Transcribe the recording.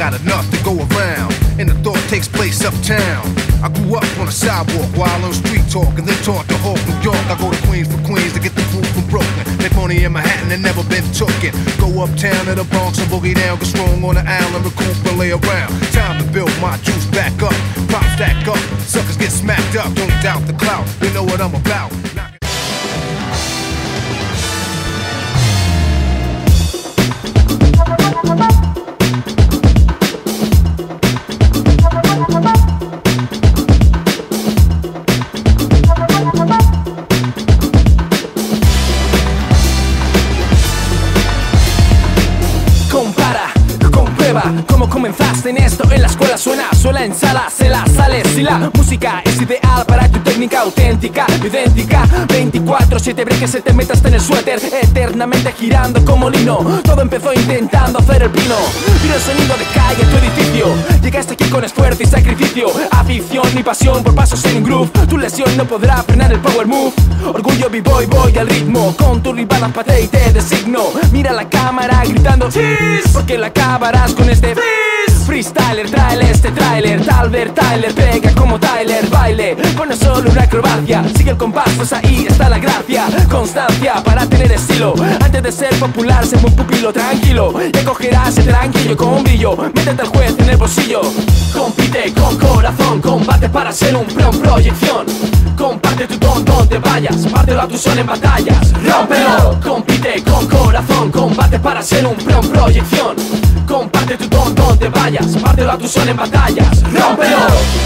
got enough to go around, and the thought takes place uptown. I grew up on a sidewalk while on street talk, and then taught to Hawk, New York. I go to Queens for Queens to get the food from Brooklyn. Make money in Manhattan and never been tooken. Go uptown to the Bronx and boogie down, get strong on the island, recoup and lay around. Time to build my juice back up, pop stack up, suckers get smacked up. Don't doubt the clout, you know what I'm about. ¿Cómo comenzaste en esto? En la escuela suena en sala, se la sale. Si la música es ideal para tu técnica auténtica, idéntica 24/7, bre que se te meta hasta en el suéter, eternamente girando como lino. Todo empezó intentando hacer el pino. Vino el sonido de calle en tu edificio. Llegaste aquí con esfuerzo y sacrificio, afición y pasión por pasos en un groove. Tu lesión no podrá frenar el power move. Orgullo b-boy, voy al ritmo. Con tu rival empate y te designo. Mira la cámara gritando cheese, porque la acabarás con este freeze. Freestyler, trae este trailer. Talbert Tyler pega como Tyler. Baile, pone solo una acrobacia. Sigue el compás, pues ahí está la gracia. Constancia para tener estilo. Antes de ser popular, sé un pupilo tranquilo. Y acogerás el tranquillo con brillo. Métete al juez en el bolsillo. Compite con corazón, combate para ser un pro en proyección. Comparte tu don donde vayas, pártelo a tu sol en batallas. ¡Rómpelo! Compite con corazón, combate para ser un pro en proyección. Comparte tu don donde vayas, pártelo a tu sol en batallas. ¡Rómpelo!